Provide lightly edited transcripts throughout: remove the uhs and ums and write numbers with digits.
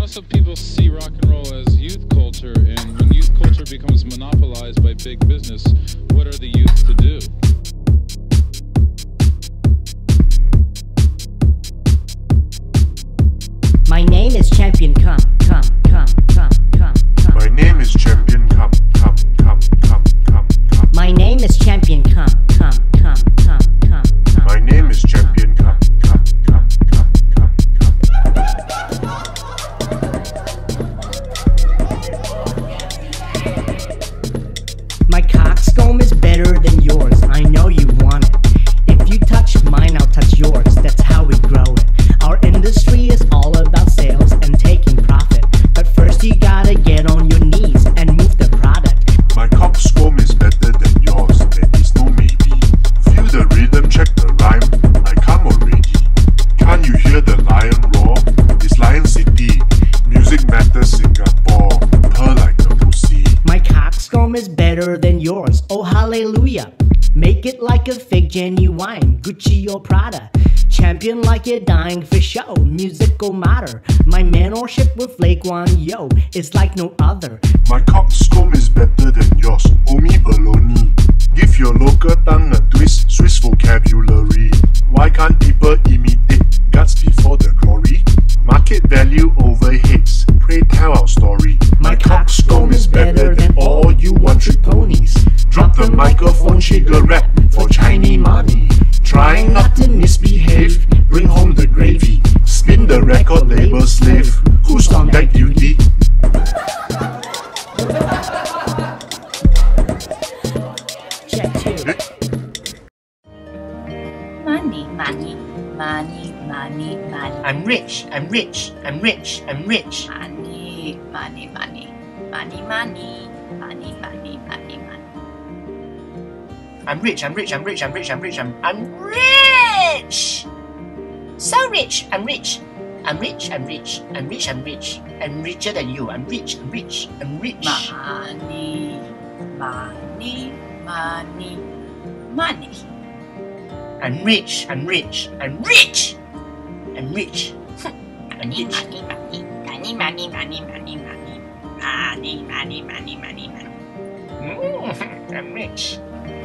also people see rock and roll as youth culture, and when youth culture becomes monopolized by big business, what are the youth to do? My name is Champion Come. My name is Champion Come. My name is Champion Come. My name is Champion Come. My cockscomb is better than yours. I know you want it. If you touch mine, I'll touch yours. That's how we grow it. Our industry is all about sales and taking profit. But first you gotta get on your knees and move the product. My cockscomb is better than yours. There is no maybe. Feel the rhythm, check the rhyme. I come already. Can't you hear the lion roar? It's Lion City. Music matters, Singapore. Purr like the pussy. My cockscomb is better than yours. Oh hallelujah. Make it like a fig genuine, Gucci or Prada. Champion like you're dying for show, musical matter. My mentorship with Flake One, yo, it's like no other. My cockscomb is better than yours, homie baloney. Give your local tongue a twist, Swiss vocabulary. Why can't people imitate guts before the glory? Market value overheads, pray tell our story. My cockscomb is better than all you one-trick ponies. Drop the microphone, trigger rap for Chinese money. Trying not to misbehave, bring home the gravy. Spin the record label slave, who's on that duty? Check two. Money. I'm rich. Money. I'm rich. I'm rich. I'm rich. So rich. I'm rich. I'm richer than you. I'm rich. Money. I'm rich. I'm rich.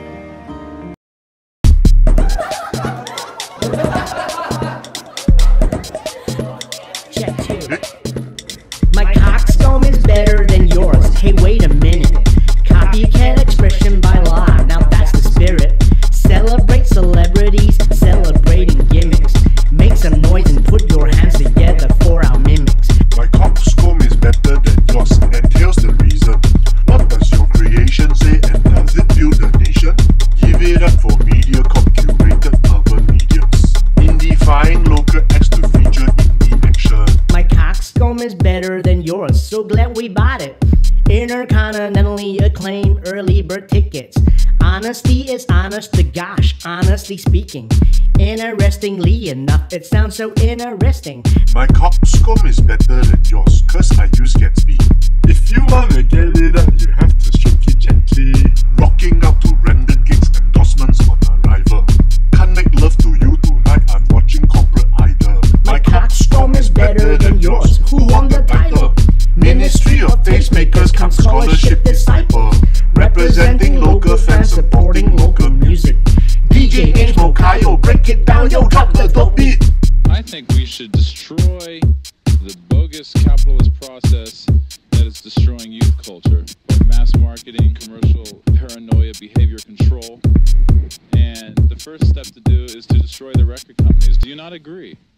Check two. My cockscomb is better than yours. Hey, wait a minute. Copycat expression by law. Now that's the spirit. Celebrate celebrities, celebrating gimmicks. Make some noise and put your hands together for our mimics. My cockscomb is better than yours, and here's the reason. What does your creation say, and does it build a nation? Give it up for MediaCorp curated urban mediums. Indie-fying local acts to feature indie action. My cockscomb is better than yours, so glad we bought it. Intercontinentally acclaimed early bird tickets. Honesty is honest to gosh, honestly speaking. Interestingly enough, it sounds so interesting. My cockscomb is better than yours, cause I use Gatsby. If you wanna get it up, you have to shake it gently. Rocking out to random gigs, endorsements on arrival. Can't make love to you tonight, I'm watching Corporate Idol. My cockscomb is better than yours. Who won the title? Ministry of Tastemakers come scholarship disciple. Representing local fans, supporting local music. DJ H Mckio, break it down, yo, drop the dope beat. I think we should destroy the bogus capitalist process that is destroying youth culture by mass marketing, commercial paranoia, behavior control. And the first step to do is to destroy the record companies. Do you not agree?